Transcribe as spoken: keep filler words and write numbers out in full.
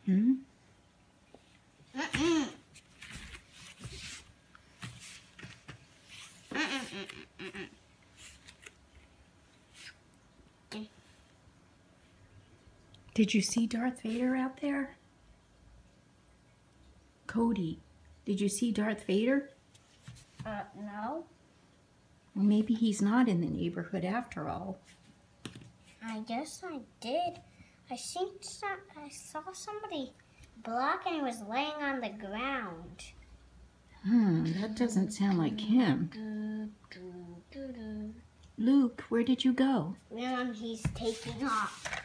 Hmm? Mm-mm. Mm-mm. Mm-mm. Did you see Darth Vader out there? Cody, did you see Darth Vader? Uh, no. Well, maybe he's not in the neighborhood after all. I guess I did. I think some, I saw somebody black and he was laying on the ground. Hmm, that doesn't sound like him. Luke, where did you go? And he's taking off.